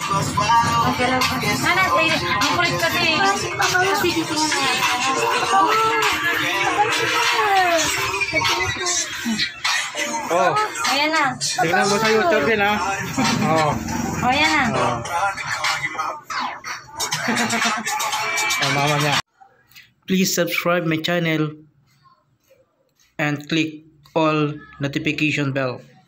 Okay lang. Nana, ang kulit kasi. Oh. Ayan na. Tingnan mo sa YouTube din ha. Oh. Oh, ayan na. Oh. Oh, mama niya. Please subscribe my channel and click all notification bell.